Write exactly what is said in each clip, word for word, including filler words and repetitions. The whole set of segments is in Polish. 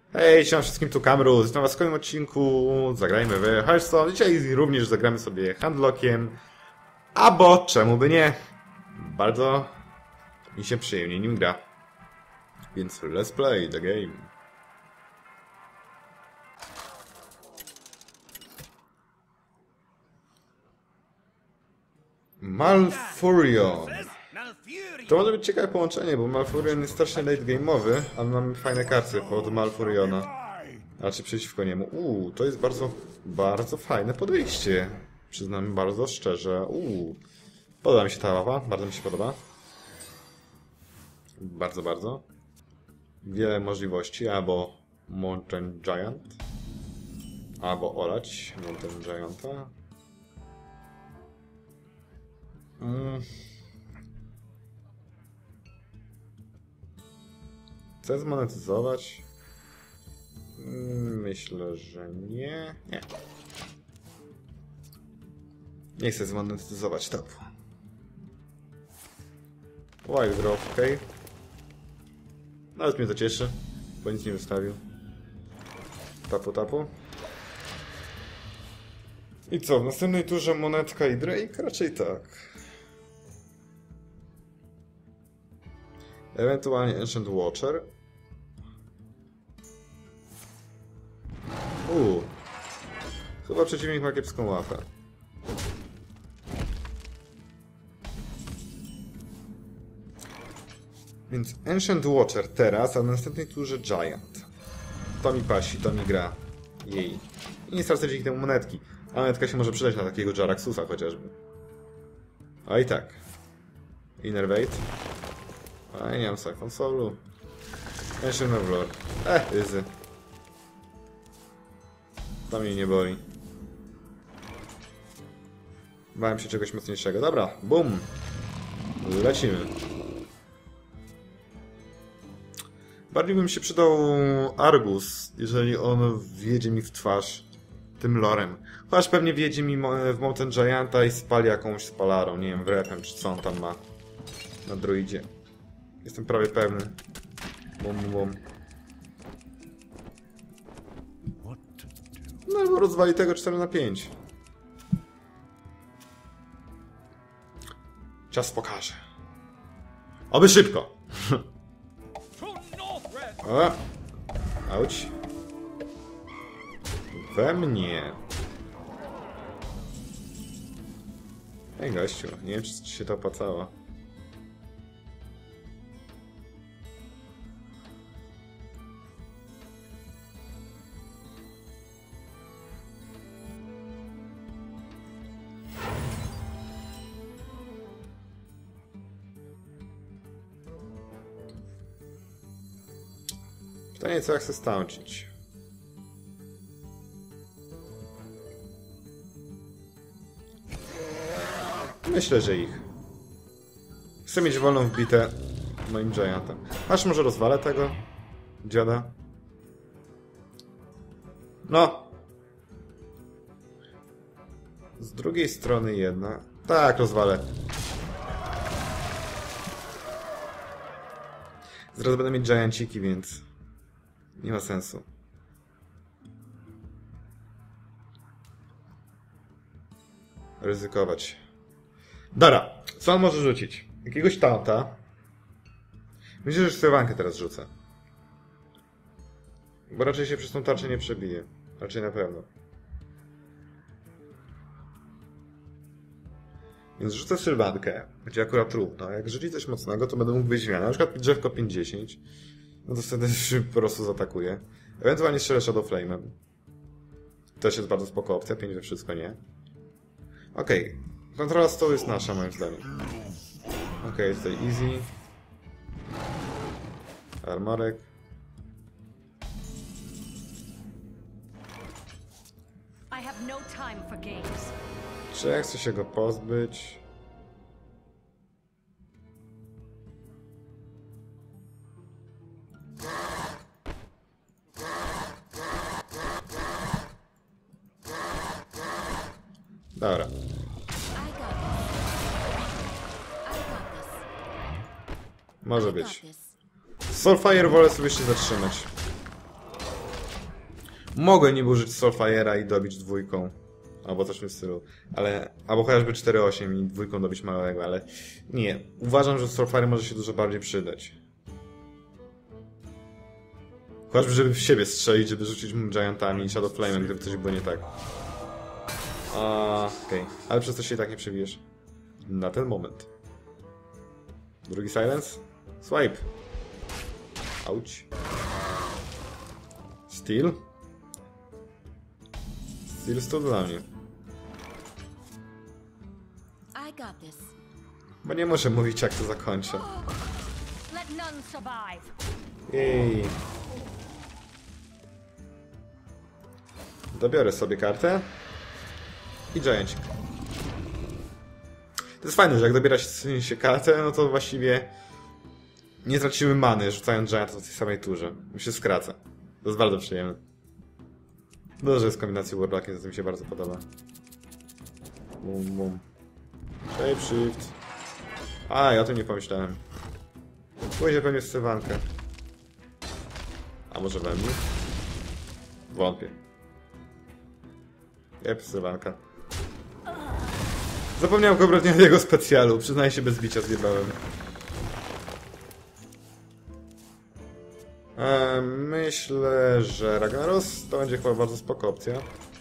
Hej, siema wszystkim, tu Kamrus. Witam was w kolejnym odcinku. Zagrajmy w Hearthstone. Dzisiaj również zagramy sobie handlockiem. Albo czemu by nie? Bardzo mi się przyjemnie nim gra. Więc let's play the game. Malfurion. To może być ciekawe połączenie, bo Malfurion jest strasznie late game'owy, ale mamy fajne karty pod Malfuriona. Raczej przeciwko niemu. Uuu, to jest bardzo, bardzo fajne podejście. Przyznam bardzo szczerze. Uuu, podoba mi się ta mapa, bardzo mi się podoba. Bardzo, bardzo. Wiele możliwości, albo Mountain Giant, albo olać Mountain Gianta. Mm. Chcę zmonetyzować? Myślę, że nie. Nie. Nie chcę zmonetyzować tapu. Wild drop, ok. Nawet mnie to cieszy, bo nic nie wystawił. Tapu, tapu. I co? W następnej turze monetka i Drake? Raczej tak. Ewentualnie Ancient Watcher. Uuu. Chyba przeciwnik ma kiepską łapę. Więc Ancient Watcher teraz, a na następnej turze Giant. To mi pasi, to mi gra. Jej. I nie stracę dzięki temu monetki. A monetka się może przydać na takiego Jaraxusa chociażby. A i tak. Innervate. A nie mam Siphon Soulu. Ancient Mevlor. Eh, easy. To mnie nie boi. Bałem się czegoś mocniejszego. Dobra, bum. Lecimy. Bardziej by mi się przydał Argus, jeżeli on wjedzie mi w twarz tym lorem. Chociaż pewnie wjedzie mi w Mountain Gianta i spali jakąś spalarą. Nie wiem, wrepem, czy co on tam ma na druidzie. Jestem prawie pewny. Bum, bum, bum. No albo rozwali tego cztery na pięć. Czas pokaże. Oby szybko. O! Auć. We mnie. Ej gościu, nie wiem, czy ci się to opłacało. Pytanie, co ja chcę stącić. Myślę, że ich. Chcę mieć wolną wbitę moim Giantem. Aż może rozwalę tego dziada? No. Z drugiej strony jedna. Tak, rozwalę. Zaraz będę mieć Gianciki, więc nie ma sensu. Ryzykować. Dobra, co on może rzucić? Jakiegoś taunta. Myślę, że sterowankę teraz rzucę. Bo raczej się przez tą tarczę nie przebije. Raczej na pewno. Więc rzucę sylwankę. Będzie akurat trudno. Jak rzuci coś mocnego, to będę mógł wyjść zmianę. Na przykład drzewko pięćdziesiąt. No to wtedy po prostu zaatakuje. Ewentualnie strzelę Shadow Flame'em. Też jest bardzo spoko opcja. pięć we wszystko, nie? Okej. Okay. Kontrola stołu jest nasza, moim zdaniem. Okej, okay, jest tutaj easy. Armorek. Czy ja chcę się go pozbyć? Dobra. Może być. Soulfire wolę sobie jeszcze zatrzymać. Mogłem niby użyć Soulfire'a i dobić dwójką. Albo coś w tym stylu. Ale... Albo chociażby cztery osiem i dwójką dobić małego, ale... Nie. Uważam, że Soulfire może się dużo bardziej przydać. Chociażby, żeby w siebie strzelić, żeby rzucić Giantami i Shadow Flame'em, gdyby coś było nie tak. A, okej. Okay. Ale przez to się i tak nie przebijesz. Na ten moment. Drugi silence. Swipe. Auć. Steel. Steel sto dla mnie. Bo nie muszę mówić, jak to zakończę. Jej. Dobiorę sobie kartę. I Giancik. To jest fajne, że jak dobiera się kartę, no to właściwie nie tracimy many, rzucając Gianta w tej samej turze. Mi się skraca. To jest bardzo przyjemne. Dużo jest kombinacji Warblockiem, to mi się bardzo podoba. Bum, bum. Shapeshift. A, ja o tym nie pomyślałem. Pójdzie pewnie w Sylwankę. A może we mnie? Wątpię. Jep, Sylwanka. Zapomniałem kompletnie o jego specjalu. Przyznaję się, bez bicia zjebałem. Eee, myślę, że Ragnaros to będzie chyba bardzo spoko opcja.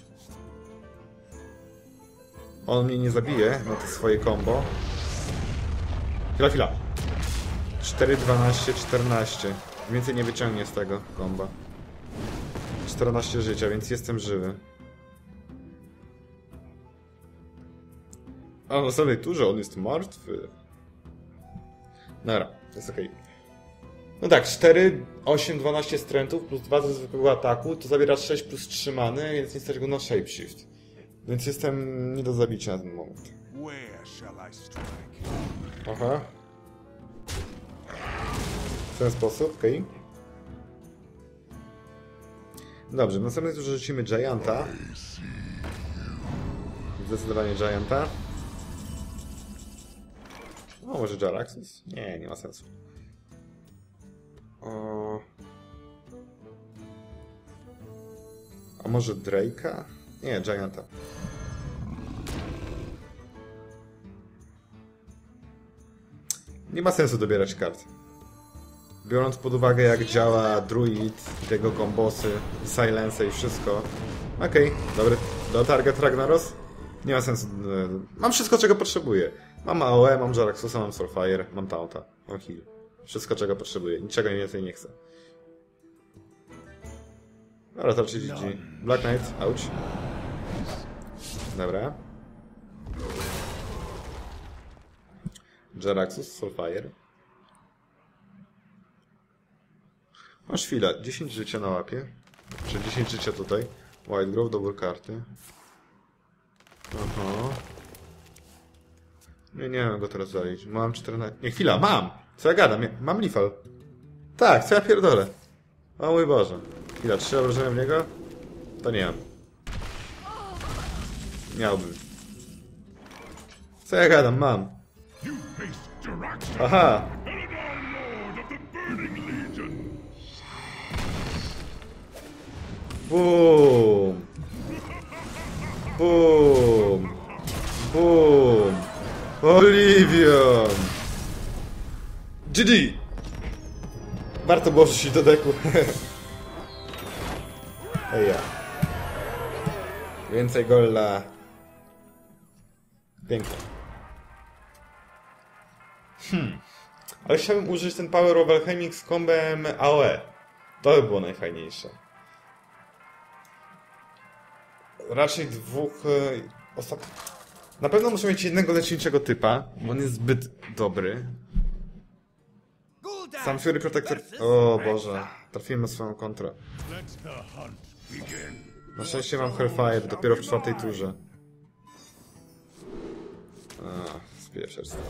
On mnie nie zabije na to swoje combo. Chwila, chwila. cztery, dwanaście, czternaście. Więcej nie wyciągnie z tego komba. czternaście życia, więc jestem żywy. A na następnej turze on jest martwy. Dobra, jest okej. Okay. No tak, cztery, osiem, dwanaście strętów plus dwa ze zwykłego ataku, to zabiera sześć plus trzy many, więc nie stać go na shapeshift. Więc jestem nie do zabicia na ten moment. Aha. W ten sposób, okej. Okay. Dobrze, w następnej turze rzucimy Gianta. Zdecydowanie Gianta. O, może Jaraxxus? Nie, nie ma sensu. O... A może Drake'a? Nie, Gianta. Nie ma sensu dobierać kart. Biorąc pod uwagę, jak działa Druid, jego kombosy, silence i wszystko. Okej, okay, dobry. Do target Ragnaros? Nie ma sensu. Mam wszystko, czego potrzebuję. Mam A O E, mam Jaraxxusa, mam Soulfire, mam Taunta, mam heal. Wszystko, czego potrzebuję. Niczego więcej nie chcę. Dobra, to raczej G G. Black Knight, ouch. Dobra. Jaraxxus, Soulfire. Masz chwilę. dziesięć życia na łapie. Czy dziesięć życia tutaj. White Grove, dobór karty. Aha. Nie, nie wiem go teraz zalić. Mam czternaście... Nie, chwila, mam! Co ja gadam? Mam Lethal. Tak, co ja pierdolę? O mój Boże. Chwila, trzy obrażenia w niego? To nie mam. Miałbym. Co ja gadam? Mam. Aha! Boom! Boom! Boom! Olivion! G G! Warto było rzucić do deku. Ej ja. Więcej golda. Pięknie. Hmm. Ale chciałbym użyć ten Power of Alchemic z kombem A O E. To by było najfajniejsze. Raczej dwóch... Ostat... Na pewno muszę mieć jednego leczniczego typa, bo on jest zbyt dobry. Sam Fury Protector... O Boże, trafiłem na swoją kontrę. Na szczęście mam Hellfire dopiero w czwartej turze. A, spieszerstwo.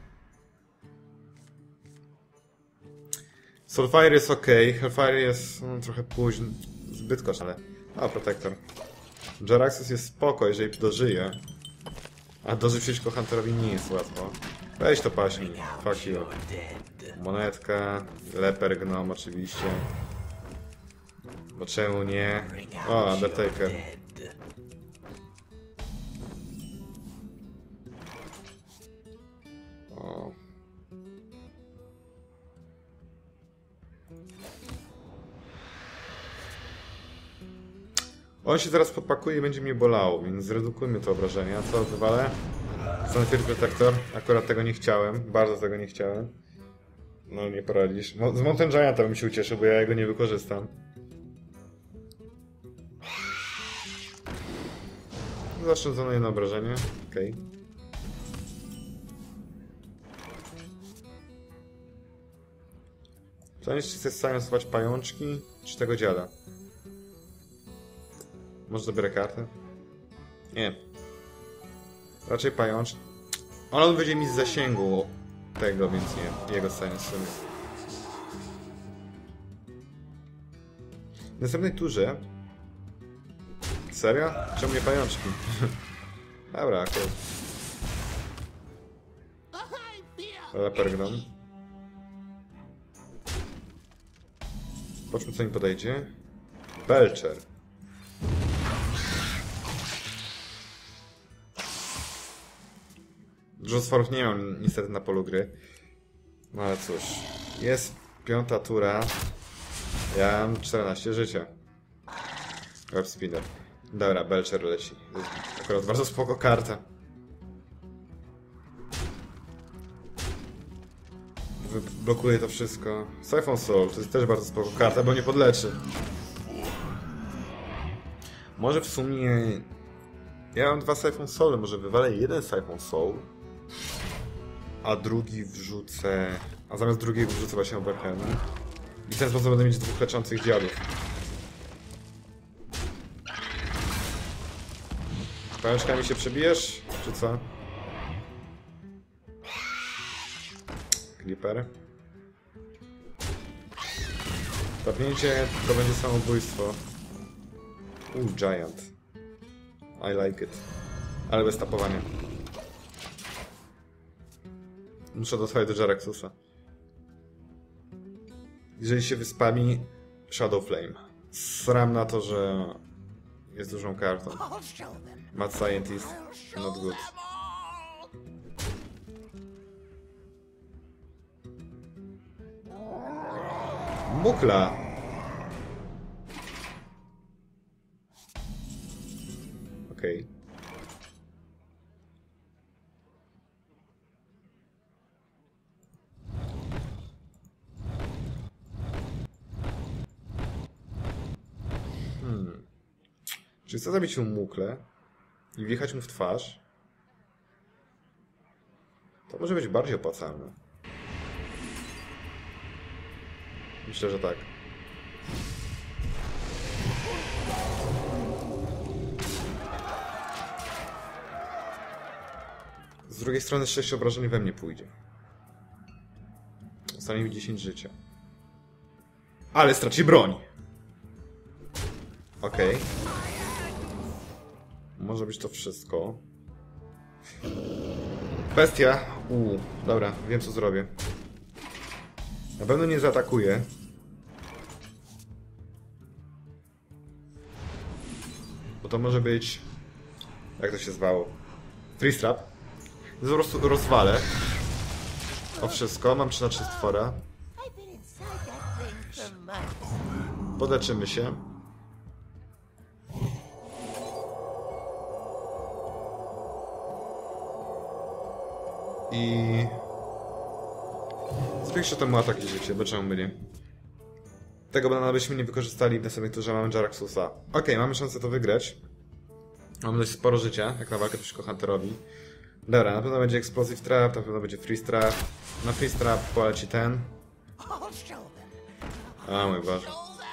Soulfire jest ok, Hellfire jest no, trochę późny, zbyt kosz, ale... A, Protector. Jaraxxus jest spoko, jeżeli dożyje. A dożyć przeciwko Hunterowi nie jest łatwo. Weź to paśnij. Fuck you. Monetka. Leper Gnom oczywiście. Bo czemu nie? O, Undertaker. O. On się zaraz podpakuje i będzie mnie bolało, więc zredukujmy te obrażenia. Co wywalę? Sunfield Protector. Akurat tego nie chciałem. Bardzo tego nie chciałem. No nie poradzisz. Z Mountain Gianta bym się ucieszył, bo ja jego nie wykorzystam. Zaszczędzono jedno obrażenie. Okej. Okay. Pytanie, czy chcesz silensować pajączki, czy tego dziada? Może dobiorę kartę? Nie. Raczej pającz. Ale on wyjdzie mi z zasięgu tego, więc nie. Jego silensuję. W następnej turze... Serio? Czemu nie pajączki? Dobra, okej. Okay. Lepergnon. Zobaczmy, co mi podejdzie. Belcher. Dużo stworów nie mam niestety na polu gry. No ale cóż. Jest piąta tura. Ja mam czternaście życia. Web spinner. Dobra, Belcher leci. Akurat bardzo spoko karta. Blokuje to wszystko. Siphon Soul to jest też bardzo spoko karta, bo nie podleczy. Może w sumie... Ja mam dwa Siphon Soul, może wywalę jeden Siphon Soul, a drugi wrzucę... A zamiast drugiego wrzucę właśnie Overhand. I w ten sposób będę mieć dwóch leczących dziadów. Pajączkami się przebijesz? Czy co? Clipper. Tapnięcie to będzie samobójstwo. Uuu, Giant. I like it. Ale bez tapowania. Muszę dotrwać do Jaraxusa. Jeżeli się wyspami, Shadow Flame. Sram na to, że jest dużą kartą. Mad Scientist, not good. Mukla! Okej. Okay. Hmm. Czy chcę zabić mu Muklę i wjechać mu w twarz? To może być bardziej opłacalne. Myślę, że tak. Z drugiej strony sześć obrażeń we mnie pójdzie. Zostanie mi dziesięć życia. Ale straci broń! Okej. Okay. Może być to wszystko. Bestia. Uuu, dobra, wiem co zrobię. Na pewno nie zaatakuję. Bo to może być... Jak to się zwało? Freeze trap. Po prostu rozwalę. O wszystko. Mam trzy na trzy stwora. Poleczymy się. I... Zwiększę temu atak i życie, bo czemu by nie? Tego banana byśmy nie wykorzystali w następnej turze, mamy Jaraxusa. Okej, okay, mamy szansę to wygrać. Mamy dość sporo życia, jak na walkę przeciwko Hunterowi. Dobra, na pewno będzie Explosive Trap, na pewno będzie Freeze Trap. Na Freeze Trap poleci ten. A mój Boże.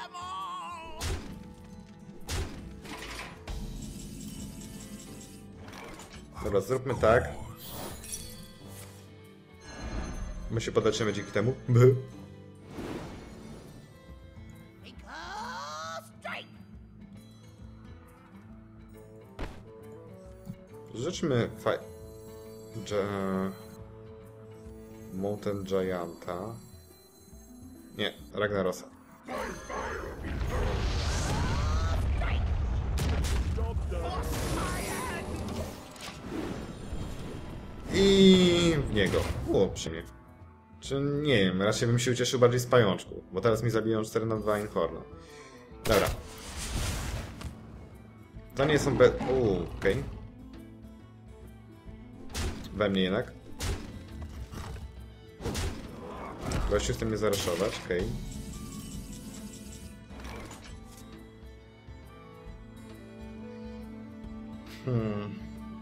Dobra, zróbmy tak. My się poleczymy dzięki temu. By. Rzeczmy faj... Dż... Mountain Gianta. Nie, Ragnarosa. I w niego. Było przy mnie. Czy nie wiem, raczej bym się ucieszył bardziej z pajączku, bo teraz mi zabiją cztery na dwa Inferno. Dobra. To nie są be... Uuu, okej. Okay. We mnie jednak. Gościu chce mnie zaraszować, okej. Okay. Hmm.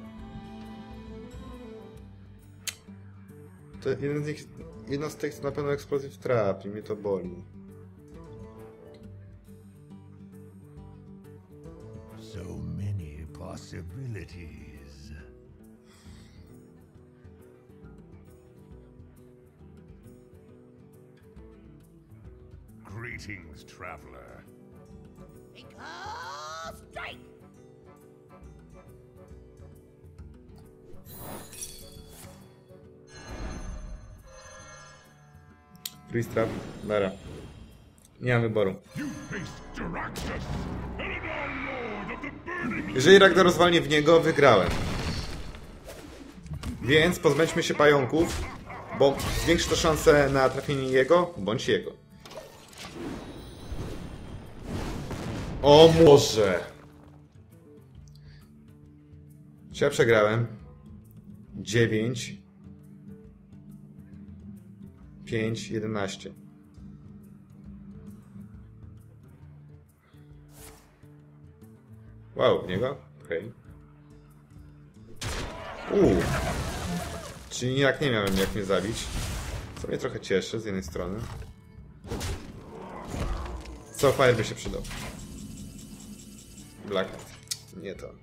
To jeden z nich, jedna z tych to na pewno Explosive Trap i mnie to boli. So many possibilities. Greetings, traveler. Strike! Freeze Trap, dobra. Nie mam wyboru. Jeżeli Ragnar rozwalnie w niego, wygrałem. Więc pozbędźmy się pająków, bo zwiększy to szanse na trafienie jego, bądź jego. O może! Czy ja przegrałem? dziewięć. pięć, jedenaście. Wow, w niego? Okej. Okay. Uuu. Czyli jak nie miałem jak mnie zabić. Co mnie trochę cieszy z jednej strony. Co, Fire by się przydał. Blackheart. Nie to.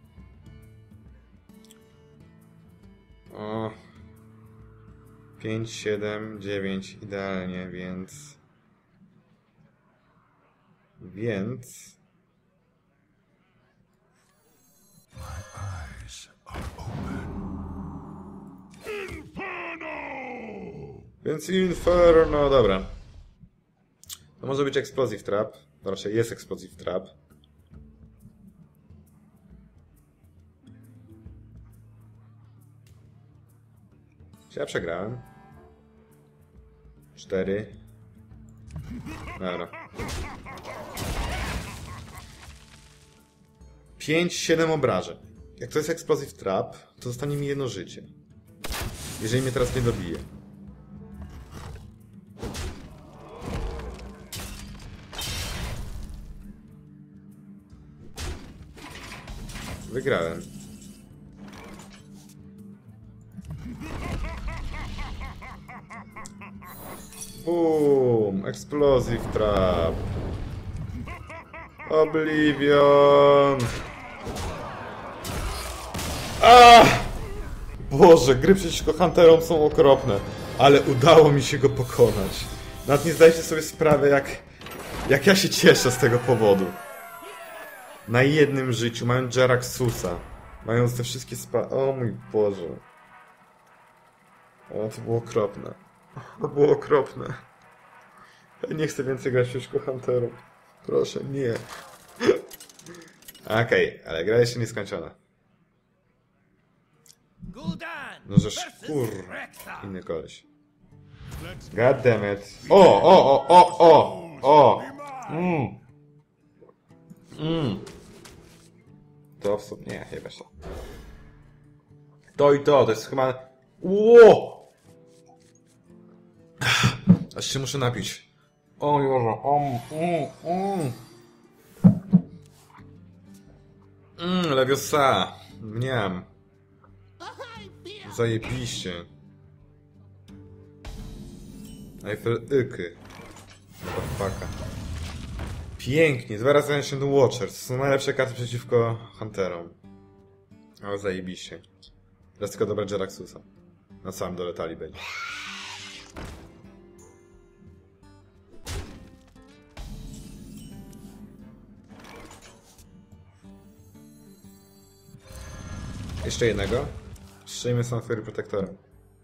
O. pięć, siedem, dziewięć, idealnie, więc... Więc... My eyes are open. Inferno! Więc Inferno, dobra. To może być Explosive Trap. To raczej jest Explosive Trap. Czy ja przegrałem? Cztery. Dobra. Pięć, siedem obrażeń. Jak to jest Explosive Trap, to zostanie mi jedno życie. Jeżeli mnie teraz nie dobije. Wygrałem. Boom! Explosive Trap. Oblivion! Ah! Boże, gry przeciwko Hunterom są okropne, ale udało mi się go pokonać. Nawet nie zdajecie sobie sprawy, jak, jak ja się cieszę z tego powodu. Na jednym życiu, mając Jaraxusa, mając te wszystkie spa... O mój Boże. O, to było okropne. To było okropne. Ja nie chcę więcej grać przeciwko Hunterom. Proszę, nie. Okej, okay, ale gra jeszcze nieskończona. No że szkur... Inny koleś. God damn it. O, o, o, o, o, o. Mm. Mm. To w sumie... Nie, chyba się. To i to, to jest chyba... Ło! Aż się muszę napić. O Boże, o, mm, mm. Mmm, Leviosa. Mniam. Zajebiście. Eiffel Yky. Motherfucka. Pięknie. Dwa razy Ancient Watchers. To są najlepsze karty przeciwko Hunterom. Ale zajebiście. Teraz tylko dobrać Jaraxusa. Na samym dole talii będzie. Jeszcze jednego. Strzelimy Sunfury Protectorem.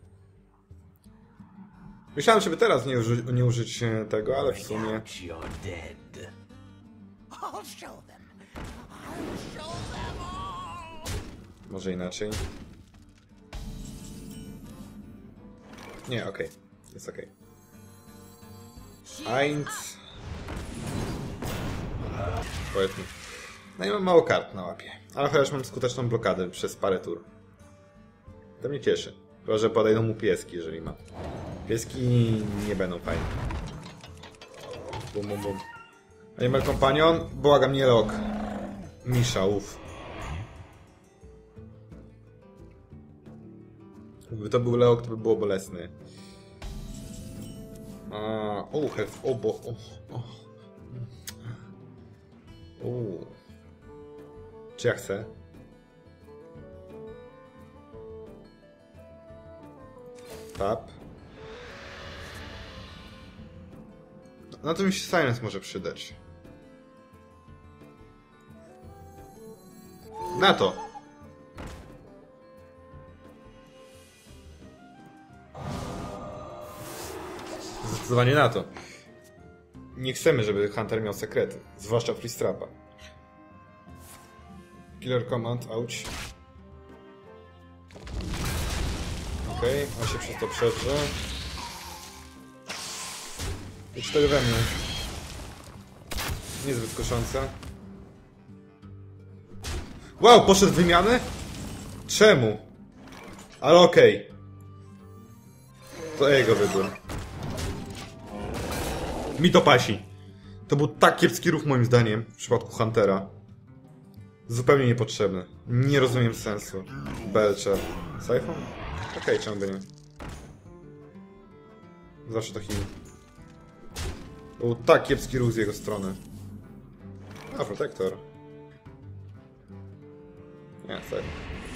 Myślałem, żeby teraz nie, uży nie użyć tego, ale w sumie... Może inaczej. Nie, okej. Okay. Jest okej. Okay. Eins. Powiedzmy. No i mam mało kart na łapie. Ale chociaż mam skuteczną blokadę przez parę tur. To mnie cieszy. Chyba, że podejdą mu pieski, jeżeli ma. Pieski nie będą fajne. Bum, bum, bum. Animal Companion? Błagam, nie log. Misza, uff. Gdyby to był Leok, to by było bolesne. O, health, o, bo... O, o. O. Czy ja chcę? Tap. Na to mi się Silence może przydać. Na to! Zdecydowanie na to. Nie chcemy, żeby Hunter miał sekrety. Zwłaszcza Free Strapa. Killer Command, ouch. Okej, okay, on się przez to przedrze. I cztery we mnie. Niezbyt kuszące. Wow, poszedł w wymianę? Czemu? Ale okej. Okay. To jego wybór. Mi to pasi. To był tak kiepski ruch moim zdaniem w przypadku Huntera. Zupełnie niepotrzebny. Nie rozumiem sensu. Belcher. Syphon? Okej, okay, czemu by nie? Zawsze to heal. Był tak kiepski ruch z jego strony. A, Protector. Nie, Syphon.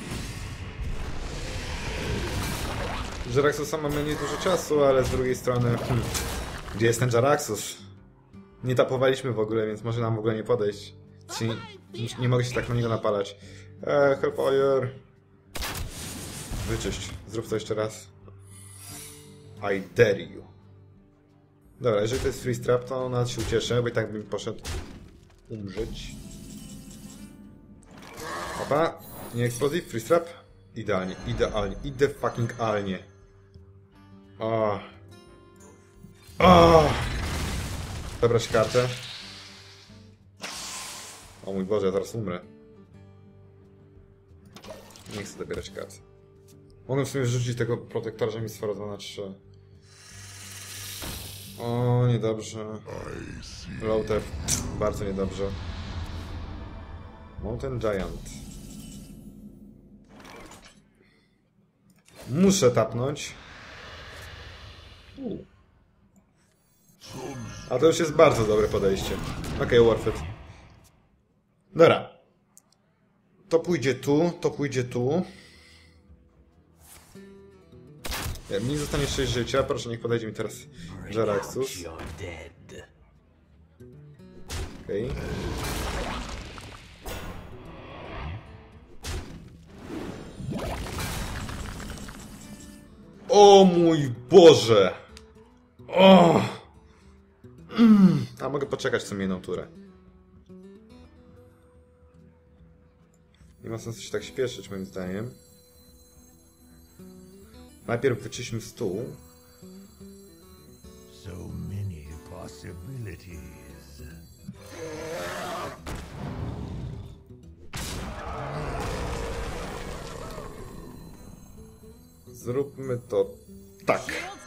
Jaraxusa mamy nie dużo czasu, ale z drugiej strony... Hmm, gdzie jest ten Jaraxus? Nie tapowaliśmy w ogóle, więc może nam w ogóle nie podejść. Nie, nie, nie mogę się tak na niego napalać. Eee, Hellfire. Wyczyść. Zrób to jeszcze raz. I dare you. Dobra, jeżeli to jest Free Strap, to nawet się ucieszę, bo i tak bym poszedł umrzeć. Opa. Nie Explosive, Free Strap. Idealnie, idealnie, ide fucking alnie. O. O. Zabrać kartę. O mój Boże, ja zaraz umrę. Nie chcę dobierać kart. Mogę w sumie rzucić tego protektora, że mi sfera dwa na trzy. O, niedobrze. Loader. Bardzo niedobrze. Mountain Giant. Muszę tapnąć. U. A to już jest bardzo dobre podejście. Okej, okay, worth it. Dobra. To pójdzie tu, to pójdzie tu. Ja, mi zostanie sześć życia, proszę niech podejdzie mi teraz Jaraxus. Okej. Okay. O mój Boże! O! Mm. A mogę poczekać co jedną turę. Nie ma sensu się tak śpieszyć moim zdaniem. Najpierw wyczyśmy stół. So many possibilities. Zróbmy to tak.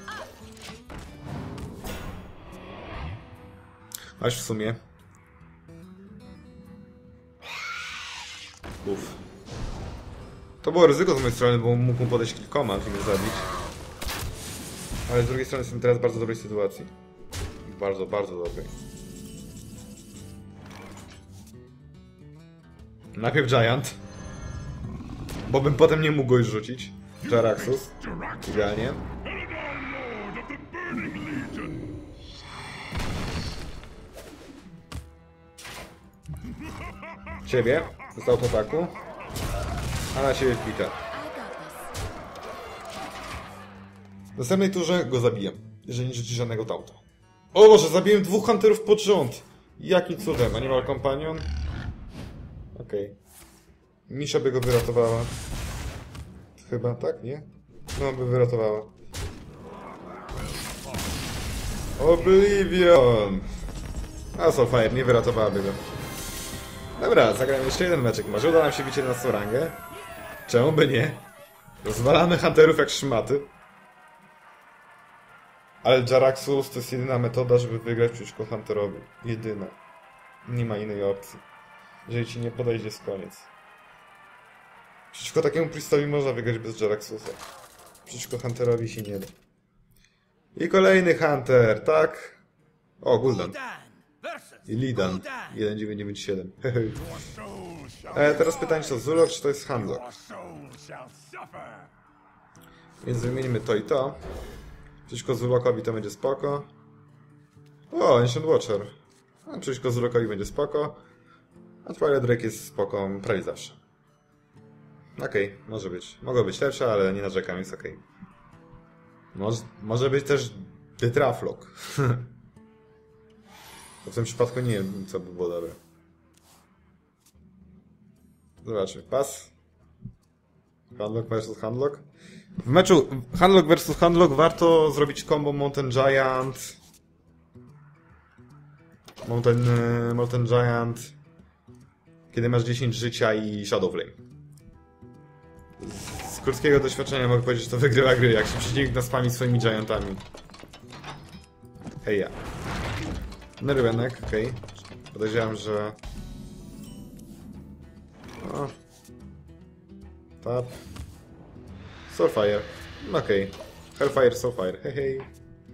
Aż w sumie. Uff. To było ryzyko z mojej strony, bo mógł mu podejść kilkoma, żeby mnie zabić. Ale z drugiej strony jestem teraz w bardzo dobrej sytuacji. Bardzo, bardzo dobrej. Najpierw Giant. Bo bym potem nie mógł go już rzucić. Jaraxus. Idealnie. Ciebie. Z autoataku. A na ciebie wbite. W następnej turze go zabiję. Jeżeli nie rzuci żadnego tauta. O Boże, zabiłem dwóch hunterów pod rząd. Jakim cudem? Animal Companion? Okej. Okay. Misza by go wyratowała. Chyba, tak? Nie? No, by wyratowała. Oblivion! A Soulfire nie wyratowałaby go. Dobra, zagramy jeszcze jeden meczek. Może uda nam się bić jedenastą rangę? Czemu by nie? Rozwalamy hunterów jak szmaty. Ale Jaraxxus to jest jedyna metoda, żeby wygrać przeciwko hunterowi. Jedyna. Nie ma innej opcji. Jeżeli ci nie podejdzie, jest koniec. Przeciwko takiemu Priestowi można wygrać bez Jaraxxusa. Przeciwko hunterowi się nie da. I kolejny hunter, tak? O, Gul'dan. I Lidan. jeden dziewięć dziewięć siedem. e, teraz pytanie, czy to Zulok, czy to jest Handlock? Więc wymienimy to i to. Przeciwko Zulokowi to będzie spoko. O, Ancient Watcher. A przeciwko Zulokowi będzie spoko. A Twilight Drake jest spoko prawie zawsze. Okej, okay, może być. Mogło być lepsze, ale nie narzekam, jest okej. Okay. Może, może być też The Traflock. W tym przypadku nie wiem, co by było dobre. Zobaczmy. Pas. Handlock versus Handlock. W meczu Handlock versus Handlock warto zrobić combo Mountain Giant. Mountain, Mountain Giant. Kiedy masz dziesięć życia i Shadow Flame. Z krótkiego doświadczenia mogę powiedzieć, że to wygrywa gry, jak się przeciwnik naspami swoimi giantami. Hej ja. Nerwenek, okej. Okay. Podejrzewam, że... O. Tap. Soulfire. Okej. Okay. Hellfire, Soulfire. Hej, hej.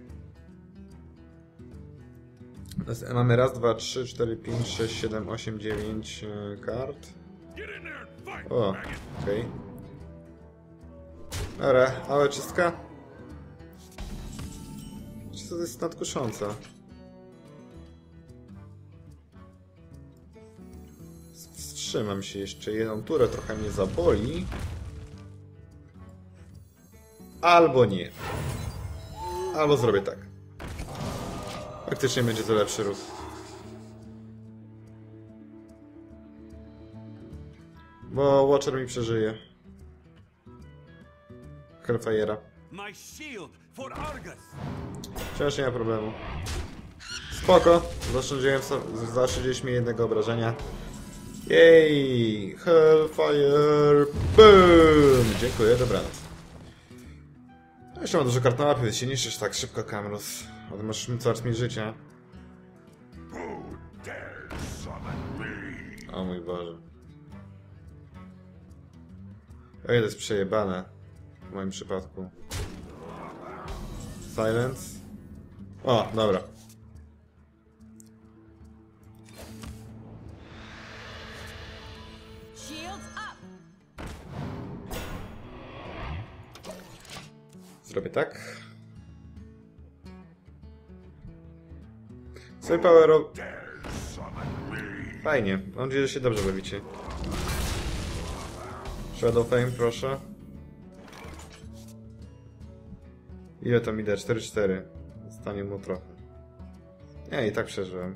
Mamy raz, dwa, trzy, cztery, pięć, sześć, siedem, osiem, dziewięć kart. O, okej. Okay. Dobra, mała czystka. Czy to jest nadkusząca? Wstrzymam się jeszcze jedną turę, trochę mnie zaboli. Albo nie. Albo zrobię tak. Faktycznie będzie to lepszy ruch. Bo Watcher mi przeżyje. Hellfire'a. Wciąż nie ma problemu. Spoko. Zaoszczędziłem, zaoszczędziliśmy jednego obrażenia. Jej! Hellfire! Boom! Dziękuję, dobranoc. No jeszcze mam dużo kart na mapie, więc się niszczysz tak szybko, Camrus. Ale masz coraz mniej życia. O mój Boże. O, to jest przejebane. W moim przypadku. Silence. O, dobra. Zrobię tak. Sobie power up. Fajnie. Mam nadzieję, że się dobrze bawicie. Shadow Flame, proszę. Ile to mi da? cztery cztery. Zostanie mu trochę. Nie, i tak przeżyłem.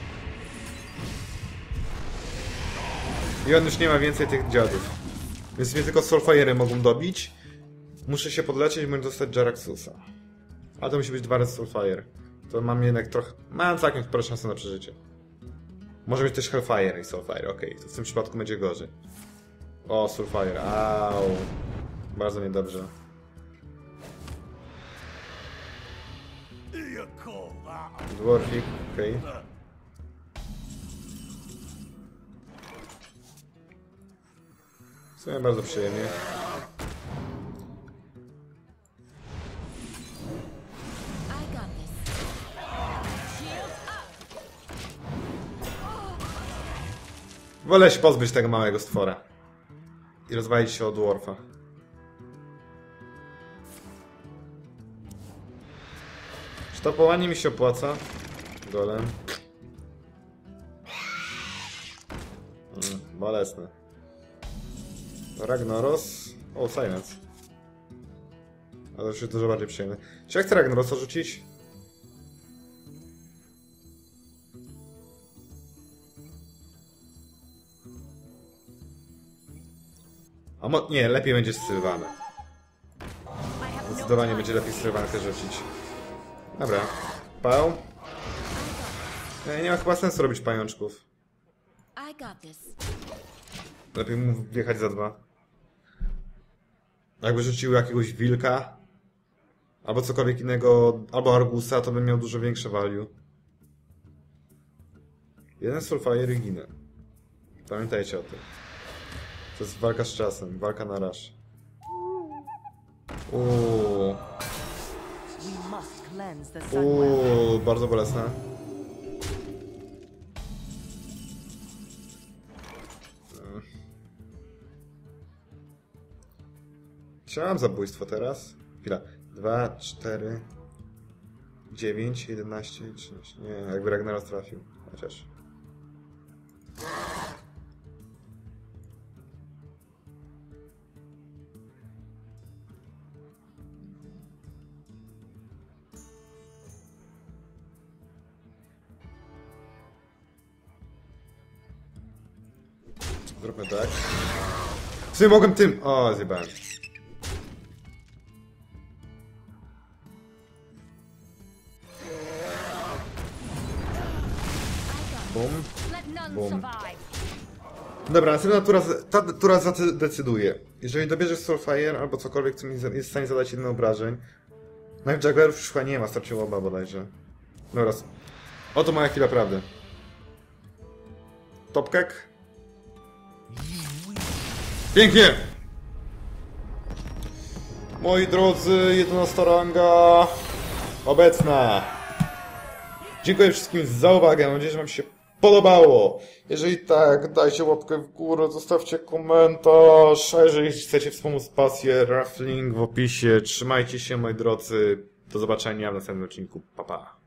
I on już nie ma więcej tych dziadów. Więc mnie tylko Soulfire'y mogą dobić. Muszę się podlecieć i będę dostać Jaraxxusa. Ale to musi być dwa razy Soulfire. To mam jednak trochę... Mam całkiem spore szanse na przeżycie. Może być też Hellfire i Soulfire, okej. Okay. To w tym przypadku będzie gorzej. O, Soulfire, au. Bardzo niedobrze. Dwarfik, okej. Okay. W sumie bardzo przyjemnie. Wolę się pozbyć tego małego stwora. I rozwalić się o dwarfa. Sztapowanie mi się opłaca. Golem. Mm, bolesne. Ragnaros. O, Silence. Ale to już jest dużo bardziej przyjemne. Czy ja chcę Ragnarosa rzucić? A mo nie, lepiej będzie Sylwanę. Zdecydowanie będzie lepiej Sylwankę rzucić. Dobra. pał. Nie, nie ma chyba sensu robić pajączków. I got this. Lepiej mu wjechać za dwa. Jakby rzucił jakiegoś wilka, albo cokolwiek innego, albo argusa, to bym miał dużo większe value. Jeden Soulfire i ginę. Pamiętajcie o tym. To jest walka z czasem, walka na rush. Uuu, We must cleanse the Sunwell. uuu, bardzo bolesne. Chciałem zabójstwo teraz. Chwila. dwa, cztery, dziewięć, jedenaście, trzynaście. Nie, jakby Ragnaros trafił. Chociaż. Zróbmy tak. W sumie mogłem tym... O, zjebałem. Bum. Let none Boom. survive. Dobra, następna tura, z- ta tura zadecyduje. Jeżeli dobierzesz Soulfire albo cokolwiek, co mi za- jest w stanie zadać jeden obrażeń. Knife Jaggerów już chyba nie ma, starczyło oba bodajże. Dobra, s- oto moja chwila prawdy. Topkek. Pięknie! Moi drodzy, jedenasta ranga obecna. Dziękuję wszystkim za uwagę, mam nadzieję, że wam się podobało. Jeżeli tak, dajcie łapkę w górę, zostawcie komentarz, a jeżeli chcecie wspomóc pasję, raf link w opisie. Trzymajcie się, moi drodzy, do zobaczenia w następnym odcinku, pa pa.